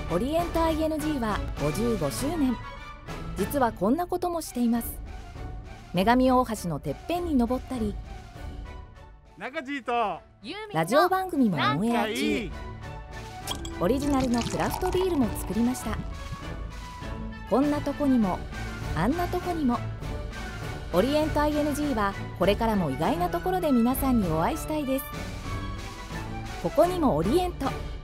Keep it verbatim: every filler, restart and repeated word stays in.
オリエント アイエヌジー はごじゅうごしゅうねん。実はこんなこともしています。女神大橋のてっぺんに登ったり、 中地とラジオ番組もオンエア中。オリジナルのクラフトビールも作りました。こんなとこにもあんなとこにも、オリエント アイエヌジー はこれからも意外なところで皆さんにお会いしたいです。ここにもオリエント。